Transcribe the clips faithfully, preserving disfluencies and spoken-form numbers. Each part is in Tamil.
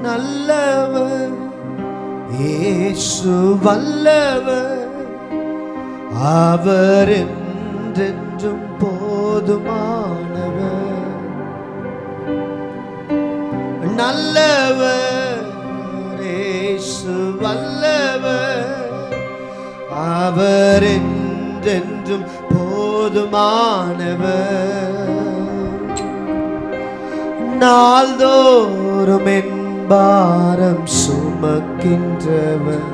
நல்லவர், இயேசு வல்லவர், அவர் என்றென்றும் போதுமானவர். நல்லவர், இயேசு வல்லவர், அவர் என்றென்றும் போதுமானவர். நாள்தோறும் என் பாரம் சுமக்கின்றவர்,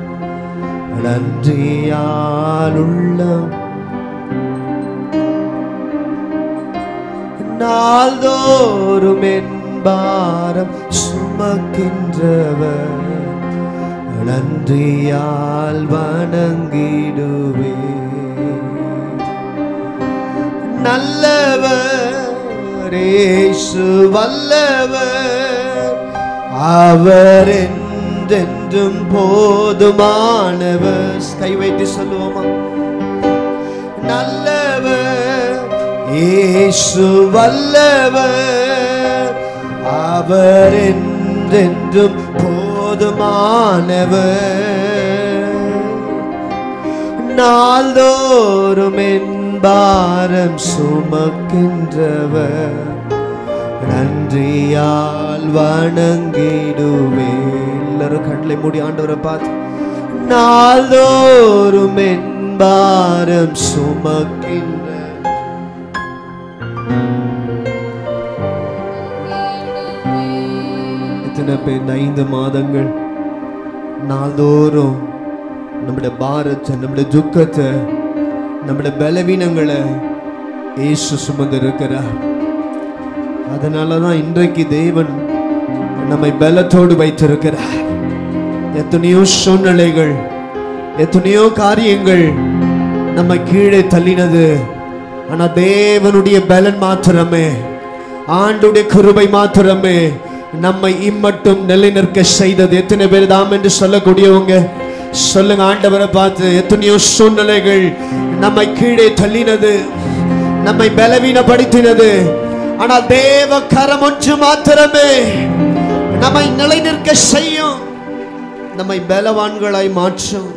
நன்றியால் உள்ளம் நாள்தோறும் என் பாரம் சுமக்கின்றவர், நன்றியால் வணங்கிடுவே. நல்லவர், இயேசு வல்லவர், அவர் என்றென்றும் போதுமானவர். கை வைத்து சொல்லுவோமா? நல்லவர், இயேசு வல்லவர், அவர் என்றென்றும் போதுமானவர். நாள்தோறும் என் பாரம் சுமக்கின்றவர், நன்றியால் வணங்கிடுவே. எல்லாரும் கண்களை மூடி ஆண்டவரை பார்த்து, நாள்தோறும் என் பாரம் சுமக்கின்ற. எத்தனை பேர் ஐந்து மாதங்கள் நாள்தோறும் நம்முடைய பாரத்தை, நம்முடைய துக்கத்தை, நம்முடைய பலவீனங்களை இயேசு சுமந்து இருக்கிறார். அதனாலதான் இன்றைக்கு தேவன் நம்மை பலத்தோடு வைத்திருக்கிறார். எத்தனையோ சூழ்நிலைகள், எத்தனையோ காரியங்கள் நம்ம கீழே தள்ளினது. ஆனா தேவனுடைய பலன் மாத்திரமே, ஆண்டுடைய கிருபை மாத்திரமே நம்மை இம்மட்டும் நிலைநிற்க செய்தது. எத்தனை பேர் தாம் என்று சொல்லக்கூடியவங்க சொல்லுங்க ஆண்டவரை பார்த்து. எத்தனையோ சூழ்நிலைகள் நம்மை கீழே தள்ளினது, நம்மை பலவீனப்படுத்தினது. ஆனால் தேவ கரம் ஒன்று மாத்திரமே நம்மை நிலைநிற்க செய்யும், நம்மை பலவான்களாய் மாற்றும்.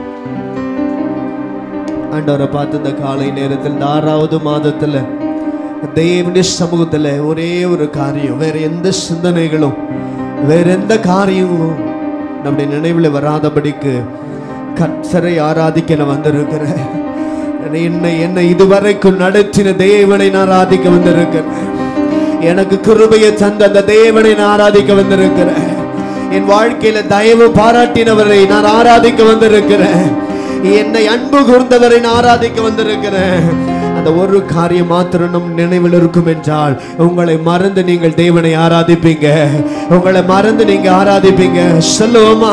ஆண்டவரை பார்த்து இந்த காலை நேரத்தில் ஆறாவது மாதத்துல தேவனுடைய சமூகத்துல ஒரே ஒரு காரியம், வேற எந்த சிந்தனைகளும் வேற எந்த காரியமும் நம்முடைய நினைவுல வராதபடிக்கு கர்த்தரை ஆராதிக்க நான் வந்திருக்கிறேன். என்னை என்னை இதுவரைக்கும் நடத்தின தேவனை நான் ஆராதிக்க வந்திருக்கிறேன். எனக்கு கிருபையை தந்த அந்த தேவனை நான் ஆராதிக்க வந்திருக்கிறேன். என் வாழ்க்கையில தயவு பாராட்டினவரை நான் ஆராதிக்க வந்திருக்கிறேன். என்னை அன்பு கூர்ந்தவரை நான் ஆராதிக்க வந்திருக்கிறேன். அந்த ஒரு காரியம் மாத்திரம் நம் நினைவில் இருக்கும் என்றால், உங்களை மறந்து நீங்கள் தேவனை ஆராதிப்பீங்க, உங்களை மறந்து நீங்க ஆராதிப்பீங்க. சொல்லுவோமா?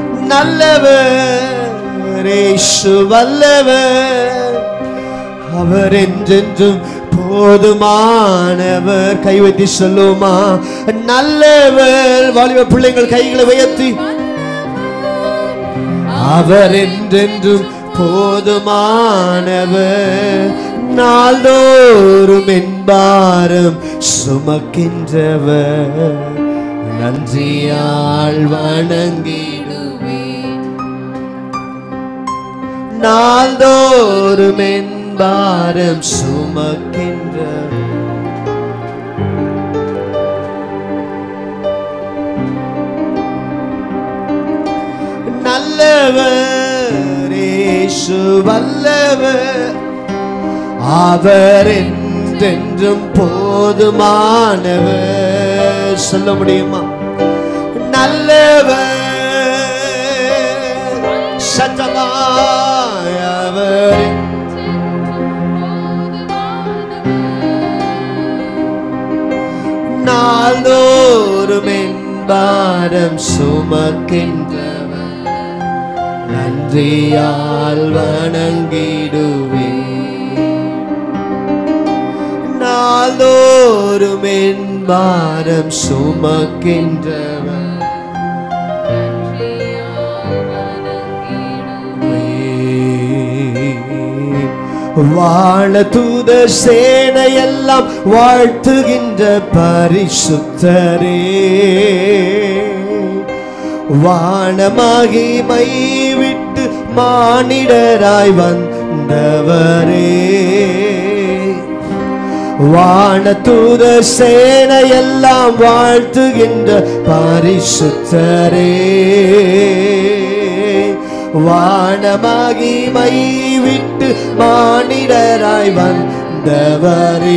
நல்லவர், இயேசு வல்லவர், அவர் என்றென்றும் போதுமானவர். கை வைத்து சொல்லுவோமா? நல்லவர். வாலிப பிள்ளைகள் கைகளை உயர்த்தி, அவர் என்றென்றும் போதுமானவர், நாள்தோறும் என் பாரம் சுமக்கின்றவர், நன்றியால் வணங்கிடுவே. நாள்தோறும் என் பாரம் சுமக்கின்றவர். நல்லவர், இயேசு வல்லவர், அவர் என்றென்றும் போதுமானவர். சொல்ல முடியுமா? நல்லவர், சத்தமாய் அவர் நாள்தோறும் என் பாரம் சுமக்கின்றவர், நன்றியால் வணங்கிடுவே. நாள்தோறும் என் பாரம் சுமக்கின்றவர், வாழ தூத சேனையெல்லாம் வாழ்த்துகின்ற பரிசுத்தரே, வானமகிமை விட்டு மானிடராய் வந்தவரே, வானதூதர் சேனையெல்லாம் வாழ்த்துகின்ற பரிசுத்தரே, வானமகிமை விட்டு மானிடராய் வந்தவரே,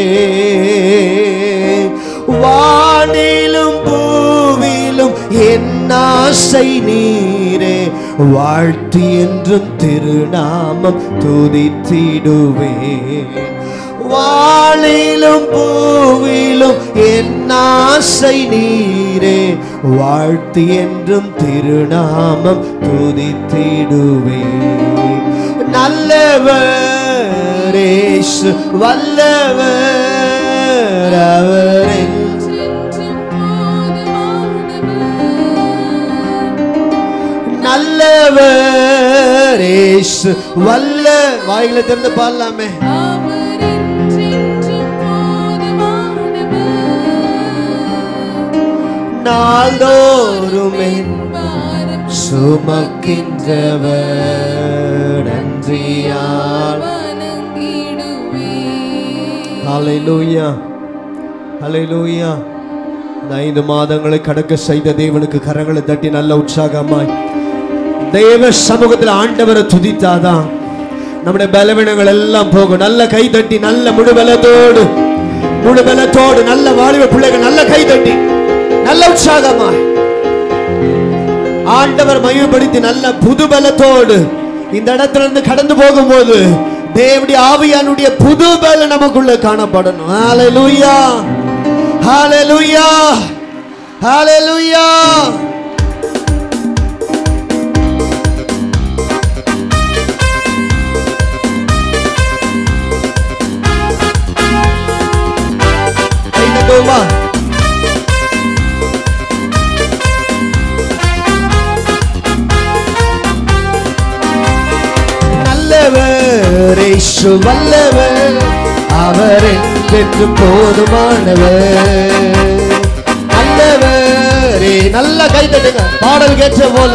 வானிலும் பூவிலும் என் ஆசை நீரே, வாழ்த்தி என்றும் திருநாமம் துதித்திடுவேன். வானிலும் பூவிலும் என் ஆசை நீரே, வாழ்த்தி என்றும் திருநாமம் துதித்திடுவேன். நல்லவர் இயேசு வல்லவர், அவரே நல்லவர் இயேசு வல்ல. வாய்களை திறந்து பாடலாமே. நாள்தோறும் சுமக்கின்றவர், நன்றியால் ஹல்லேலூயா ஹல்லேலூயா. ஐந்து மாதங்களை கடக்க செய்த தேவனுக்கு கரங்களை தட்டி நல்ல உற்சாகமாய் தேவ சமூகத்தில் ஆண்டவரை துதித்தாதான் நம்முடைய பலவீனங்கள் எல்லாம் போகும். நல்ல கை தட்டி நல்ல முழுபலத்தோடு முழுபலத்தோடு நல்ல வாலிப பிள்ளைகள் நல்ல கை தட்டி நல்ல உற்சாகமாய் ஆண்டவர் மகிமைப்படுத்தி நல்ல புது பலத்தோடு இந்த இடத்துல இருந்து கடந்து போகும்போது தேவனுடைய ஆவியானுடைய புது பலம் நமக்குள்ள காணப்படணும். ஹல்லேலூயா ஹல்லேலூயா ஹல்லேலூயா. நல்லவர் இயேசு வல்லவர், அவர் என்று போதுமானவர். நல்லவரே நல்ல கை தட்டுங்க பாடல் கேட்ட போல.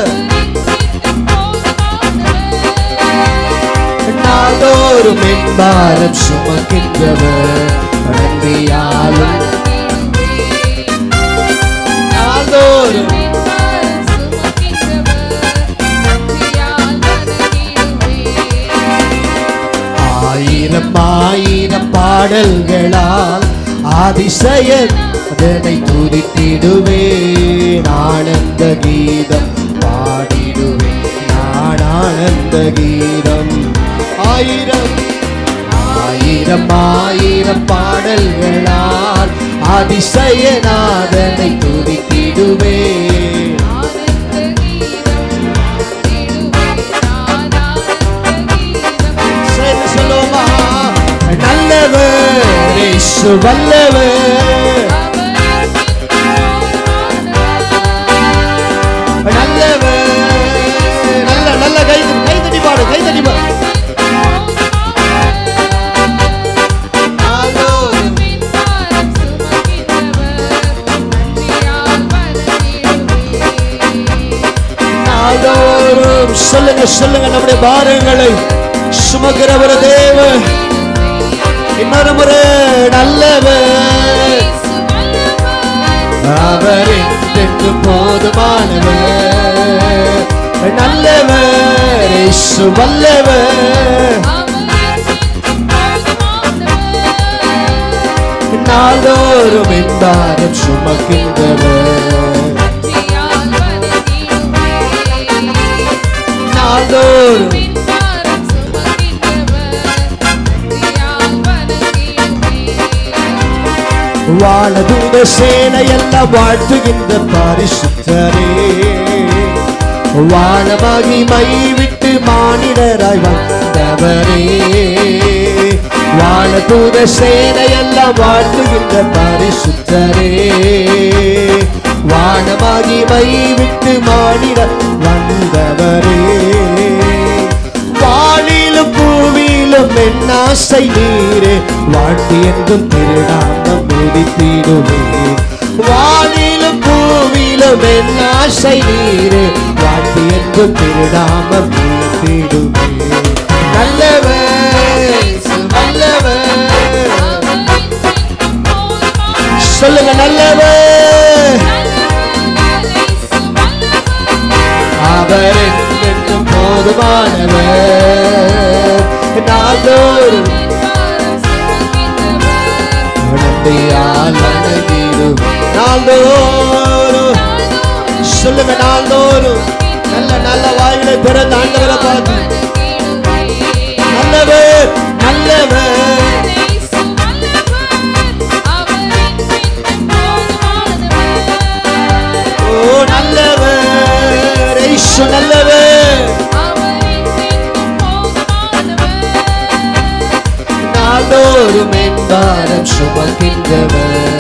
நாள்தோறும் என் பாரம் சுமக்கின்றவர், நன்றியாலும் நாள்தோறும் ஆயிரம் ஆயிரம் பாடல்களால் அதிசயன் அதனை துதித்திடுவேன். ஆனந்த கீதம் பாடிடுவேன், நான் ஆனந்த கீதம். ஆயிரம் ஆயிரம் ஆயிரம் பாடல்களால் அதிசயநாதனை துதித்திடுவேன். சொல்லுமா நல்லவர் இயேசு வல்லவர், நல்லவர். நல்ல நல்ல கை கை தட்டி பாடு கை தட்டி பாடு. சொல்லுங்க சொல்லுங்க நம்முடைய பாரங்களை சுமக்கிறவர் தேவன். இன்னொரு முறை நல்லவர், அவர் என்று போதுமானவர். நல்லவர் இயேசு வல்லவர், நாள்தோறும் என் பாரம் சுமக்கின்றவர். நாள்தோறும் வானதூத சேனையெல்லாம் வாழ்த்துகின்ற பரிசுத்தரே, வானமகிமை விட்டு மானிடராய் வந்தவரே. வானதூத சேனையெல்லாம் வாழ்த்துகின்ற பரிசுத்தரே, வானமகிமை விட்டு மானிட வந்தவரே. வானிலும் பூவிலும் என் ஆசை நீரே, வாழ்த்தி என்றும் திருநாமம் துதித்திடுவேன். வானிலும் பூவிலும் நாள்தோறும் என் ஆசை நீரே, வாழ்த்தி என்று திருநாமம் உயர்த்திடுவே. நல்லவர் நல்லவர் சொல்லுங்க, நல்லவர் அவர் என்றென்றும் போதுமானவர். நாள்தோறும் நன்றியால் வணங்கிடுவே. நாள்தோறும் சொல்லுங்க, நாள்தோறும் நல்ல நல்ல வாயிலை திறந்த ஆண்டவரை பார்த்து நல்லவர் நல்லவர் ஓ நல்லவர் இயேசு நல்லவர். நாள்தோறும் என் பாரம் சுமக்கின்றவர்.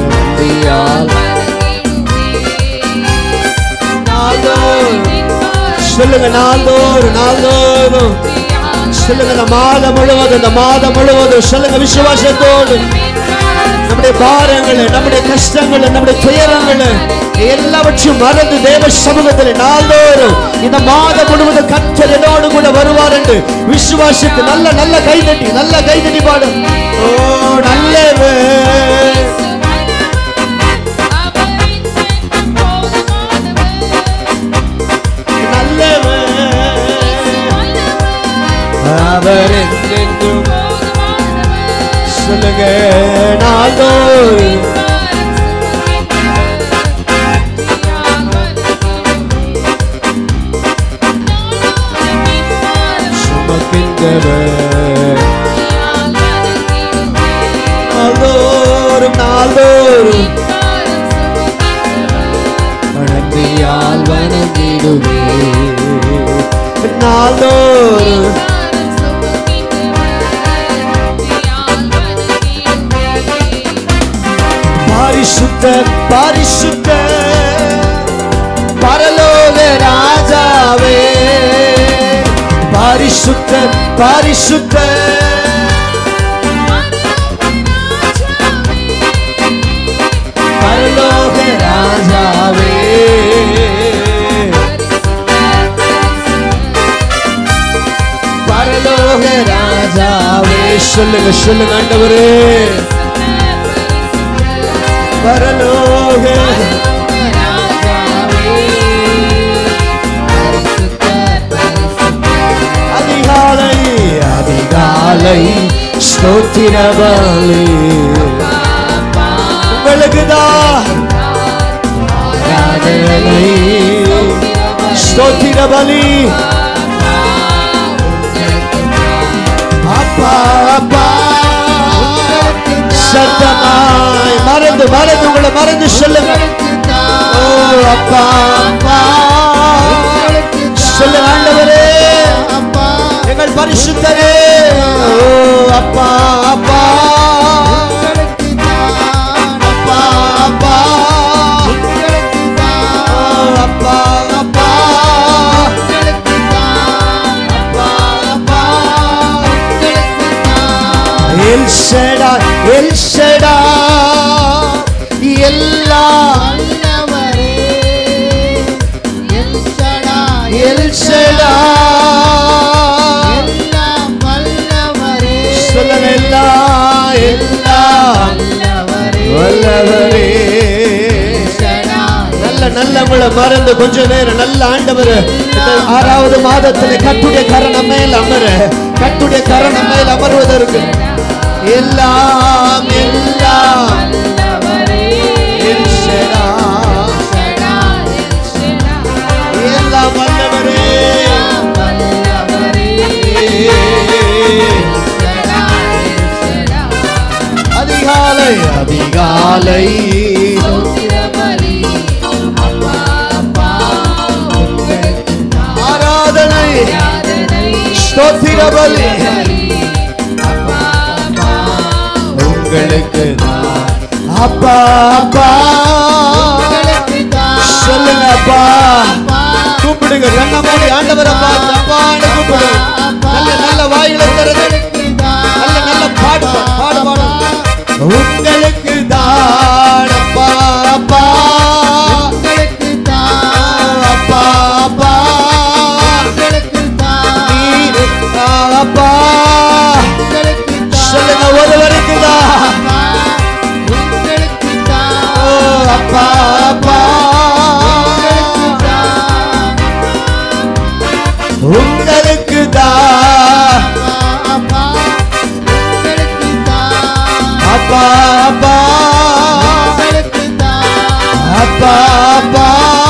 சொல்லுங்க, நாள்தோறும் நாள்தோறும் சொல்லுங்க, இந்த மாதம் முழுவதும் இந்த மாதம் முழுவதும் சொல்லுங்க விசுவாசத்தோடு நம்முடைய பாரங்களை, நம்முடைய கஷ்டங்களை, நம்முடைய துயரங்களை எல்லாவற்றையும் மறந்து தேவ சமூகத்தில் நாள்தோறும் இந்த மாதம் முழுவதும் கர்த்தர் என்னோடு கூட வருவார் என்று விசுவாசித்து நல்ல நல்ல கைதட்டி நல்ல கைதட்டி பாடும். ஓ நல்லவர் அவர் என்றென்றும் சொல்லுங்க, நாள்தோறும் சுமக்கின்றவர். நாள்தோறும் நாள்தோறும் நன்றியால் வணங்கிடுவே. நாள்தோறும் பரிசுத்த பரிசுத்த பரலோக ராஜாவே, பரிசுத்த பரிசுத்த பரலோக ராஜாவே, பரலோக ராஜாவே. சொல்லுங்க சொல்லுங்க ஆண்டவரே, பரலோக அதிகாலை அதிகாலை ஸ்தோத்திர பலி உங்களுக்குதான் ஆராதனை. ஸ்தோத்திர பலி அப்பா அப்பா சத்தமாய் மறந்து மறந்து உங்களை மறந்து சொல்லுங்க. ஓ அப்பா அப்பா சொல்லுங்க, ஆண்டவரே எங்கள் பரிசுத்தரே. ஓ அப்பா அப்பா அப்பா அப்பா அப்பா அப்பா எல் ஷடாய் எல் ஷடாய் எல்லாம் வல்லவரே, எல் ஷடாய் எல் ஷடாய் எல்லாம் வல்லவரே. சொல்லுங்க, எல்லாம் எல்லாம் வல்லவரே. நல்ல நல்ல உங்களை மறந்து கொஞ்ச நேரம் நல்ல ஆண்டவர் ஆறாவது மாதத்தில் கட்டுடைய கரணம் மேல் அமர, கட்டுடைய கரணம் மேல் அமர்வதற்கு எல்லாம் எல்லாம் எல் ஷடாய் எல்லாம் வல்லவரே. அதிகாலை அதிகாலை ஆராதனை ஸ்தோத்திர பலி உங்களுக்கு அப்பா அப்பா சொல்லுங்க, அப்பா கூப்பிடுங்க, கண்ணமாடி ஆண்டவரை பார்த்து அப்பான்னு கூப்பிடுங்க. நல்ல நல்ல வாயிலை திறந்து நல்ல நல்ல பாடு பாடு பாடு. உங்களுக்கு தான் அப்பா அப்பா உங்களுக்கு அப்பா அப்பா அப்பா அப்பா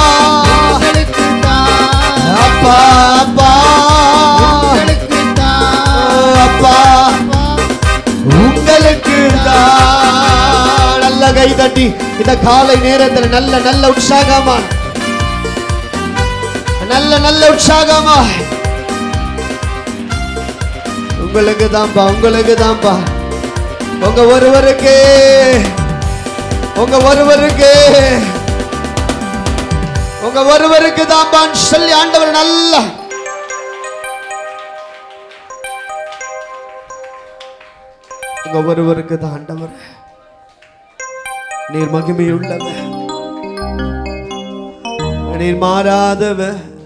அப்பா அப்பா அப்பா உங்களுக்கு தான். நல்ல கை தட்டி இந்த காலை நேரத்தில் நல்ல நல்ல உற்சாகமா நல்ல நல்ல உற்சாகமா உங்களுக்கு தான்ப்பா, உங்களுக்கு தான்ப்பா, உங்க ஒருவருக்கு உங்க ஒருவருக்கு உங்க ஒருவருக்கு தான்பான்னு சொல்லி ஆண்டவர் நல்ல உங்க ஒருவருக்கு தான் ஆண்டவர். நீர் மகிமையுள்ளவ, நீர் மாறாதவ,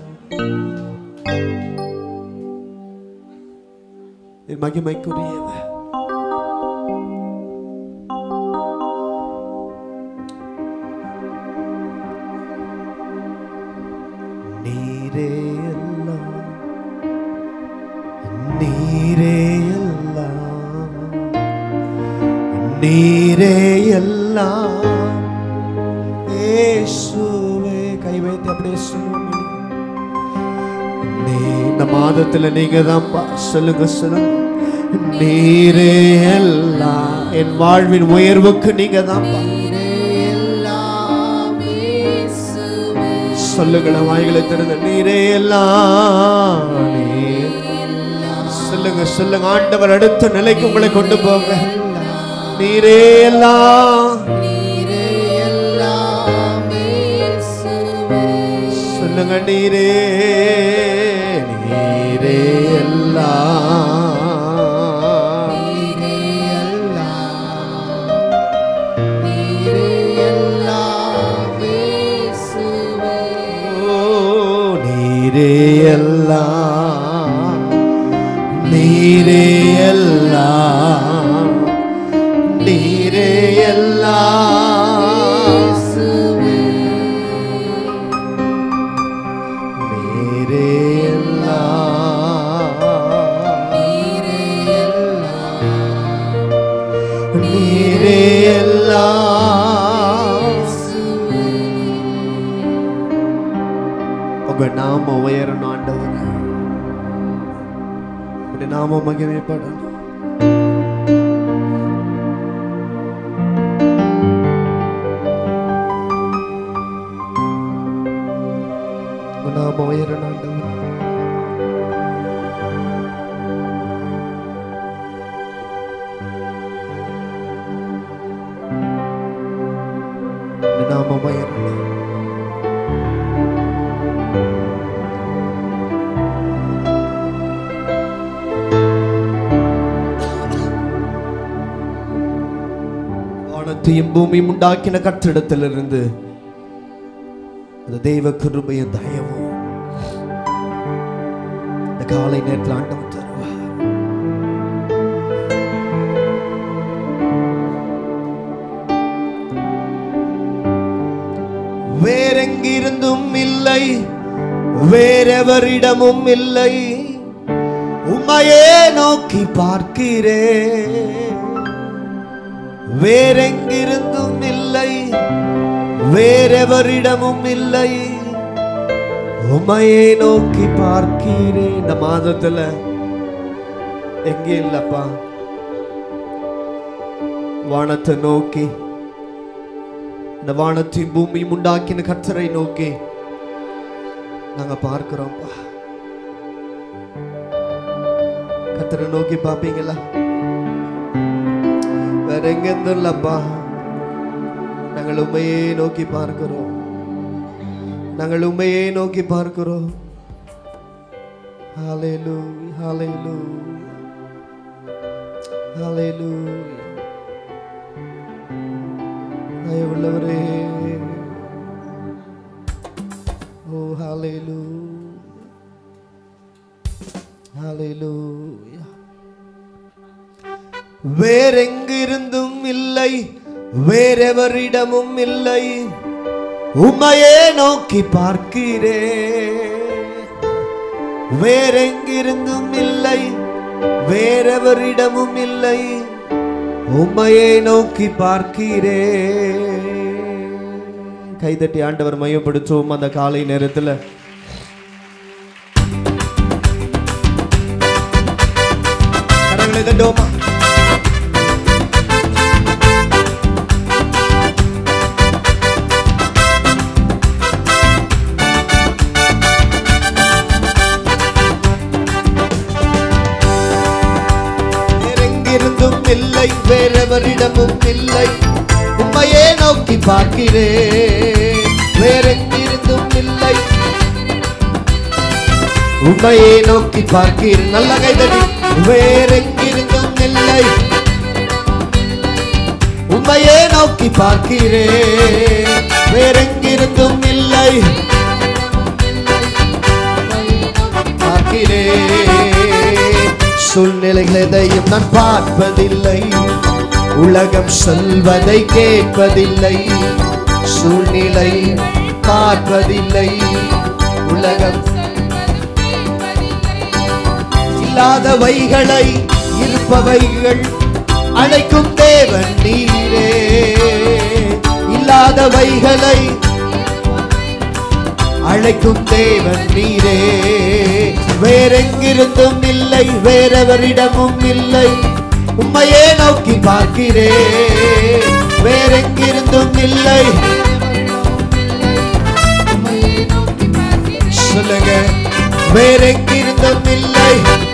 நீர் மகிமைக்குரியவ. நீரே எல்லாம், நீரே எல்லாம், நீரே எல்லாம் இயேசுவே. கை வைத்து அப்படியே சொல்லுங்க. இந்த மாதத்துல நீங்க தான் சொல்லுங்க சொல்லுங்க. நீரே எல்லாம், என் வாழ்வின் உயர்வுக்கு நீங்க தான் சொல்லுங்கள. வாய்களை திறந்து நீரே எல்லாம், சொல்லுங்க சொல்லுங்க. ஆண்டவர் அடுத்த நிலைக்கு உங்களை கொண்டு போங்க. நீரே எல்லாம், சொல்லுங்க. நீரே நீரே எல்லாம், நீரே எல்லாம், நீரே எல்லாம், நீரே எல்லாம், நீரே எல்லாம், நீரே எல்லாம். உங்க நாம உயரணும் ஆண்டவர், நாம மகிமைப்படணும். நாம உயரணும் ஆண்டவர். நாம உயரணும். வானத்தையும் பூமியும் உண்டாக்கின கர்த்தரிடத்திலிருந்து அந்த தெய்வ கிருபையும் தயவும் இந்த காலை நேரத்தில் ஆண்டவர் தருவார். வேறெங்கிருந்தும் இல்லை, வேறெவரிடமும் இல்லை, உம்மையே நோக்கி பார்க்கிறேன். வேறெங்கிருந்தும் இல்லை, வேறெவரிடமும் இல்லை, உம்மையே நோக்கி பார்க்கிறேன். இந்த மாதத்துல எங்கே இல்லப்பா, வானத்தை நோக்கி, இந்த வானத்தையும் பூமியும் உண்டாக்கின கர்த்தரை நோக்கி நாங்க பார்க்கிறோம்ப்பா. கர்த்தரை நோக்கி பார்ப்பீங்களா? வேற எங்க இல்லப்பா. நாங்கள் உண்மையே நோக்கி பார்க்கிறோம், நாங்கள் உண்மையே நோக்கி பார்க்கிறோம். ஹல்லேலூயா, ஹல்லேலூயா, ஹல்லேலூயா. தயவுள்ளவரே, ஓ ஹல்லேலூயா, ஹல்லேலூயா. வேறெங்கிருந்தும் இல்லை, வேறெவரிடமும் இல்லை, உம்மையே நோக்கி பார்க்கிறேன். வேறெங்கிருந்தும் இல்லை, வேறெவரிடமும் இல்லை, உம்மையே நோக்கி பார்க்கிறே. கைதட்டி ஆண்டவர் மையப்படுத்துவோம் அந்த காலை நேரத்தில். கடவுளை கண்டோமா? வேறெங்கிருந்தும் இல்லை, வேறெவரிடமும் இல்லை, உம்மையே நோக்கி பார்க்கிறேன். வேறெங்கிருந்தும் இல்லை, உம்மையே நோக்கி பார்க்கிறேன். நல்ல கைதடி. வேறெங்கிருந்தும் இல்லை, உம்மையே நோக்கி பார்க்கிறேன். வேறெங்கிருந்தும் இல்லை, பார்க்கிறேன். சூழ்நிலைகள் எதையும் நான் பார்ப்பதில்லை, உலகம் சொல்வதை கேட்பதில்லை. சூழ்நிலை பார்ப்பதில்லை, உலகம் இல்லாதவைகளை இருப்பவைகள் அழைக்கும் தேவன் நீரே. இல்லாதவைகளை அழைக்கும் தேவன் நீரே. வேறெங்கிருந்தும் இல்லை, வேறெவரிடமும் இல்லை, உம்மையே நோக்கி பார்க்கிறேன். வேறெங்கிருந்தும் இல்லை, சொல்லுங்க. வேறெங்கிருந்தும் இல்லை,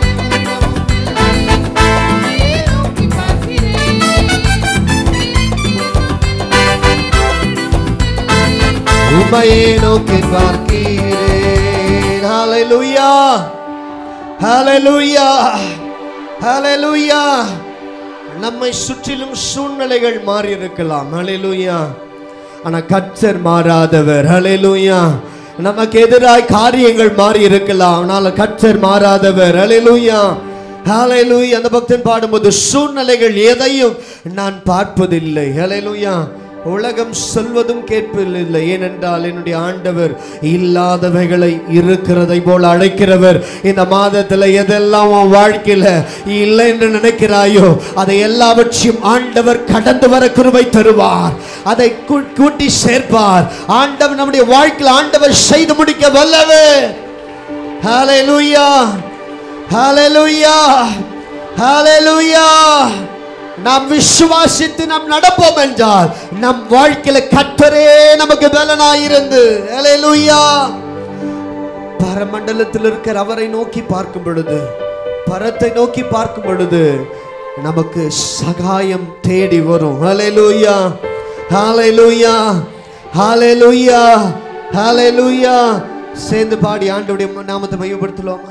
உம்மையே நோக்கி பார்க்கிறேன். ஹல்லேலூயா, ஹல்லேலூயா, ஹல்லேலூயா. நம்மை சுற்றிலும் சூழ்நிலைகள் மாறி இருக்கலாம், ஹல்லேலூயா. ஆனா கர்த்தர் மாறாதவர், ஹல்லேலூயா. நமக்கு எதிராய் காரியங்கள் மாறி இருக்கலாம், ஆனால் கர்த்தர் மாறாதவர், ஹல்லேலூயா, ஹல்லேலூயா. அந்த பக்தன் பாடும்போது சூழ்நிலைகள் எதையும் நான் பார்ப்பதில்லை, ஹல்லேலூயா. உலகம் சொல்வதும் கேட்பதில்லை, ஏனென்றால் என்னுடைய ஆண்டவர் இல்லாதவைகளை இருக்கிறதை போல அழைக்கிறவர். இந்த மாதத்தில் எதெல்லாம் உன் வாழ்க்கையில இல்லை என்று நினைக்கிறாயோ அதை எல்லாவற்றையும் ஆண்டவர் கடந்து வர கிருபை தருவார், அதை கூட்டி சேர்ப்பார். ஆண்டவர் நம்முடைய வாழ்க்கையில் ஆண்டவர் செய்து முடிக்க வல்லவர். ஹல்லேலூயா, ஹல்லேலூயா, ஹல்லேலூயா. நாம் விசுவாசித்து நாம் நடப்போம் என்றால் நம் வாழ்க்கையில கர்த்தரே நமக்கு பலனாயிருந்து, ஹல்லேலூயா. பரமண்டலத்தில் இருக்கிற அவரை நோக்கி பார்க்கும் பொழுது, பரத்தை நோக்கி பார்க்கும் பொழுது நமக்கு சகாயம் தேடி வரும். ஹல்லேலூயா, ஹல்லேலூயா, ஹல்லேலூயா, ஹல்லேலூயா. சேர்ந்து பாடி ஆண்டவருடைய நாமத்தை மையப்படுத்தலாமா?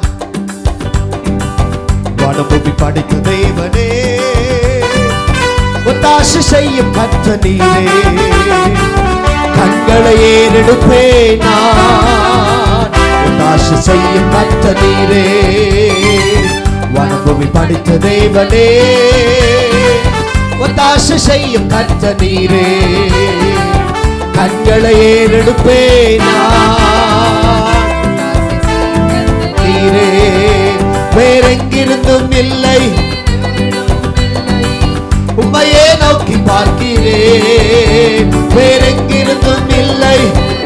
வானபூமி படைக்கும் தேவனே, ஒத்தாசை செய்யும் கர்த்தர் நீரே. கண்களை ஏறெடுப்பேன் நான், ஒத்தாசை செய்யும் கர்த்தர் நீரே. வானபூமி படைத்த தேவனே, ஒத்தாசை செய்யும் கர்த்தர் நீரே. கண்களை ஏறெடுப்பேன் நான், நீரே. வேறெங்கிருந்தும் இல்லை, உம்மையே நோக்கி பார்க்கிறேன். வேறெங்கிருந்தும் இல்லை,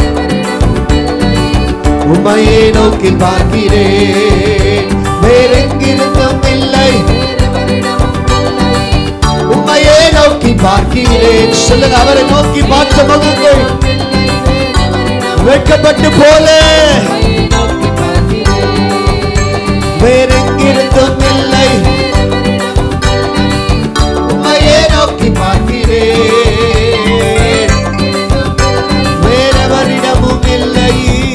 உம்மையே நோக்கி பார்க்கிறேன். வேறெங்கிருந்தும் இல்லை, உம்மையே நோக்கி பார்க்கிறேன். சொல்லுங்க, அவரை நோக்கி பார்த்த முகங்கள் வெட்கப்பட்டு போல. வேறெங்கிருந்தும் இல்லை, உம்மையே நோக்கி பார்க்கிறேன். வேறெவரிடமும் இல்லை.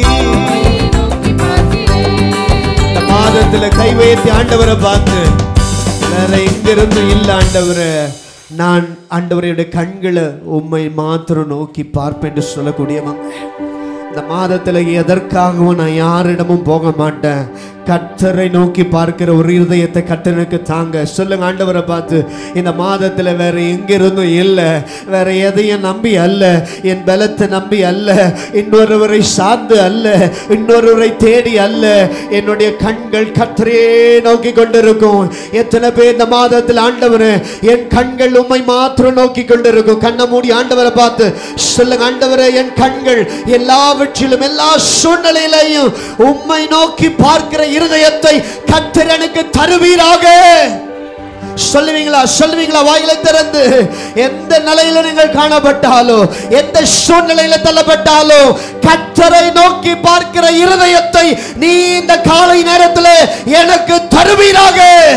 இந்த மாதத்துல கை வைத்து ஆண்டவரை பார்த்து, வேற எங்கிருந்து இல்லை ஆண்டவரை, நான் ஆண்டவருடைய கண்களை உம்மை மாத்திரம் நோக்கி பார்ப்பேன் என்று சொல்லக்கூடியவங்க. இந்த மாதத்துல எதற்காகவும் நான் யாரிடமும் போக மாட்டேன். கர்த்தரை நோக்கி பார்க்கிற ஒரு இருதயத்தை கர்த்தனுக்கு தாங்க. சொல்லுங்க, ஆண்டவரை பார்த்து, இந்த மாதத்தில் வேற எங்கிருந்தும் இல்லை, வேற எதையும் நம்பி அல்ல, என் பலத்தை நம்பி அல்ல, இன்னொருவரை சார்ந்து அல்ல, இன்னொருவரை தேடி அல்ல, என்னுடைய கண்கள் கர்த்தரையே நோக்கி கொண்டிருக்கும். எத்தனை பேர் இந்த மாதத்தில், ஆண்டவரே என் கண்கள் உம்மை மாத்திரம் நோக்கி கொண்டிருக்கும். கண்ணை மூடி ஆண்டவரை பார்த்து சொல்லுங்க, ஆண்டவரே என் கண்கள் எல்லாவற்றிலும் எல்லா சூழ்நிலையிலையும் உம்மை நோக்கி பார்க்கிற இருதயத்தை கர்த்தர் எனக்கு தருவீராக. சொல்லுவீங்களா? சொல்லுவீங்களா? வாயிலை திறந்து. எந்த நிலையில நீங்கள் காணப்பட்டாலோ, எந்த சூழ்நிலையில தள்ளப்பட்டாலோ, கர்த்தரை நோக்கி பார்க்கிற இருதயத்தை நீ இந்த காலை நேரத்தில் எனக்கு தருவீராக.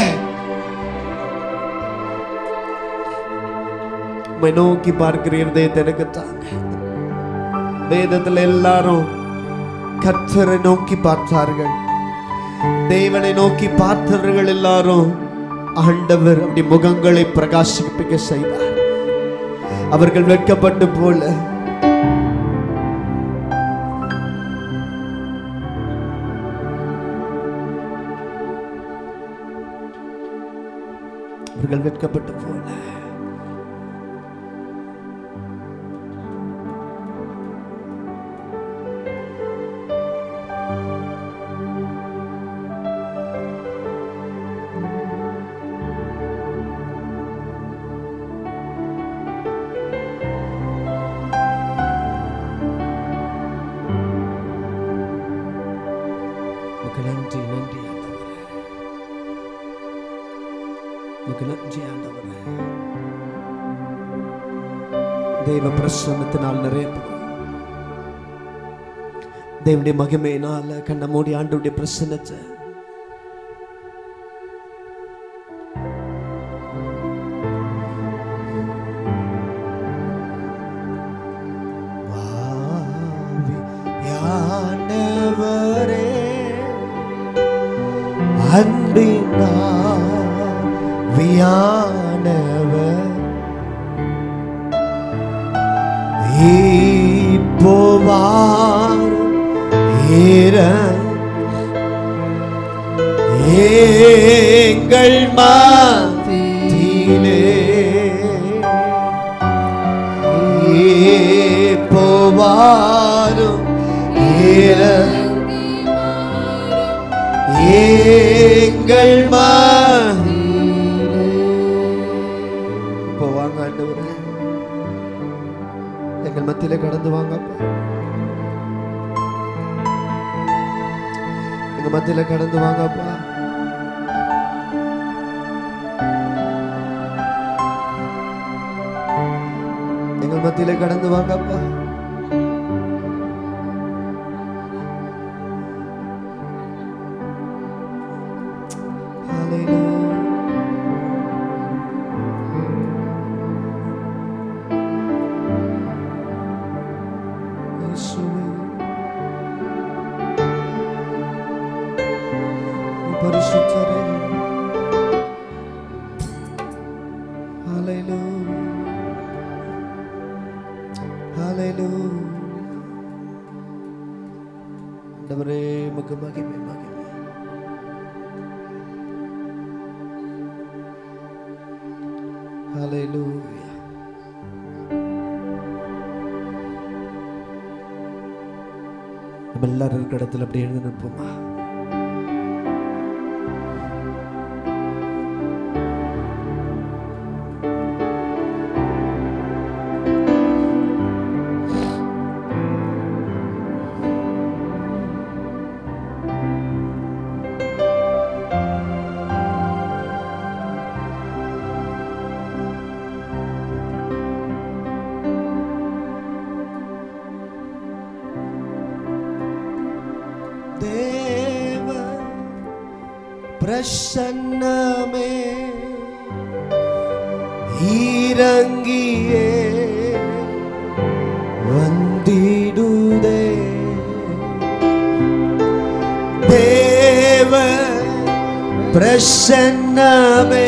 உம்மை நோக்கி பார்க்கிற இருதயத்தை எனக்கு தாங்க. வேதத்தில் எல்லாரும் கர்த்தரை நோக்கி பார்த்தார்கள். தேவனை நோக்கி பார்த்தவர்கள் எல்லாரும் ஆண்டவர் அப்படி முகங்களை பிரகாசிப்பிக்க செய்தார். அவர்கள் வெட்கப்பட்டு போல அவர்கள் வெட்கப்பட்டு போல நன்றி நன்றி ஆண்டவரே. தேவ பிரசன்னத்தினால் நிறையப்படும். தேவனுடைய மகிமையினால கண்ண மூடி ஆண்டவருடைய பிரசன்னத்தை வியானவர் இப்போவார் எங்கள் மத்தியிலே இப்போவாரும் எங்கள் எங்கள் மத்தியில கடந்து வாங்கப்பா. எங்க மத்தியில கடந்து வாங்கப்பா. எங்கள் மத்தியில கடந்து வாங்கப்பா. நம்ம எல்லாரும் இருக்கிற இடத்துல அப்படி எழுந்து நிற்போமா? பிரசன்னமே இறங்கியே வந்திடுதே. தேவ பிரசன்னமே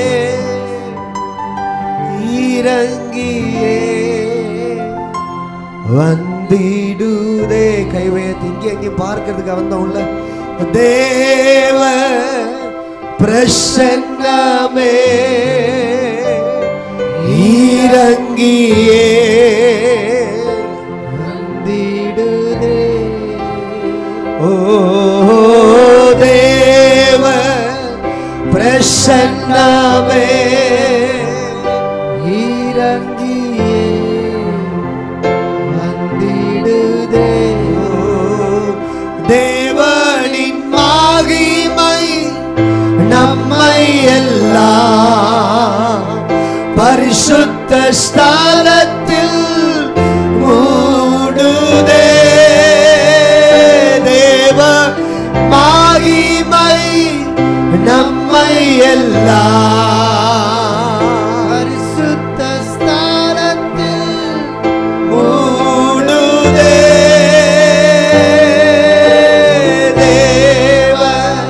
இறங்கியே வந்திடுதே. கைவையத்தை இங்கே இங்கே பார்க்கறதுக்கு வந்தோம்ல, தேவ பிரசன்னமே இறங்கியே வந்திடுதே. ஓ தேவ பிரசன்னமே இறங்கியே வந்திடுதே. தேவனின் மகிமை நம்மை எல்லாம் பரிசுத்த ஸ்தலத்தில் மூடுதே. தேவ மகிமை நம்மை எல்லாம் பரிசுத்த ஸ்தலத்தில் மூடுதே. தேவ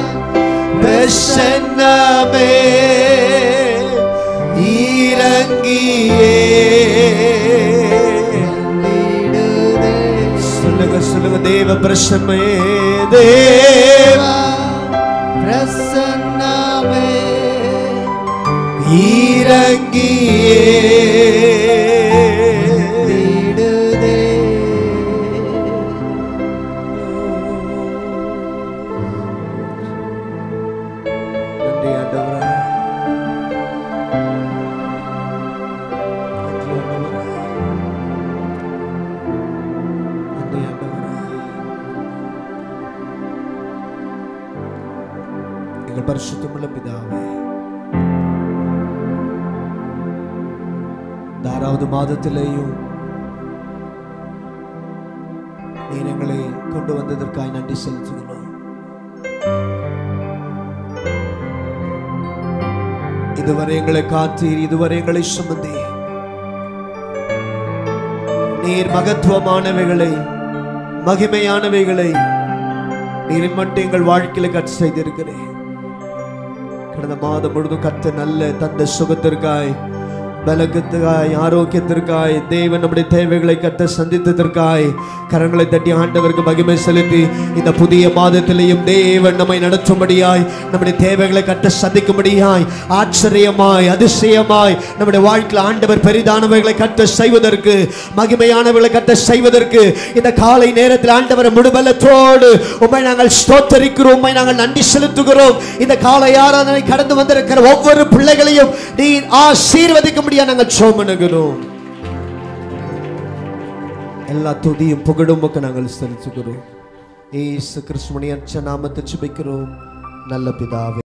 பிரசன்னமே இறங்கியே. சொல்லுங்க சொல்லுங்க, தேவ பிரசன்னமே, தேவ பிரசன்னமே இறங்கியே விடுதே. நன்றி ஆண்டவரே, நன்றி ஆண்டவரே. எங்கள் பரிசுத்தமுள்ள பிதாவே, ஆறாவது மாதத்திலேயும் நீர் எங்களை கொண்டு வந்ததற்காக நன்றி செலுத்துகிறோம். இதுவரை எங்களை காத்தீர், இதுவரை எங்களை சுமந்தீர். நீர் மகத்துவமானவைகளை, மகிமையானவைகளை நீர் மட்டும் எங்கள் வாழ்க்கையில கற்று செய்திருக்கிறேன். கடந்த மாதம் முழுதும் கற்ற நல்ல தந்த சுகத்திற்காய், பலகத்துக்காய், ஆரோக்கியத்திற்காய், தேவன் நம்முடைய தேவைகளை கத்த சந்தித்ததற்காய் கரங்களை தட்டி ஆண்டவருக்கு மகிமை செலுத்தி, இந்த புதிய மாதத்திலேயும் தேவன் நம்மை நடத்தும்படியாய், நம்முடைய தேவைகளை கட்ட சந்திக்கும்படியாய், ஆச்சரியமாய் அதிசயமாய் நம்முடைய வாழ்க்கையில் ஆண்டவர் பெரிதானவைகளை கட்ட செய்வதற்கு, மகிமையானவர்களை கட்ட செய்வதற்கு இந்த காலை நேரத்தில் ஆண்டவர் முழுபலத்தோடு உம்மை நாங்கள் ஸ்தோத்தரிக்கிறோம், உம்மை நாங்கள் நன்றி செலுத்துகிறோம். இந்த காலை ஆராதனை கடந்து வந்திருக்கிற ஒவ்வொரு பிள்ளைகளையும் நீ ஆசீர்வதிக்க முடியாது நாங்கள் சோமனுகிறோம். எல்லா துதியும் புகழும் நாங்கள் செலுத்துகிறோம். இயேசு கிறிஸ்துவின் நாமத்தில் ஜெபிக்கிறோம் நல்ல பிதாவே.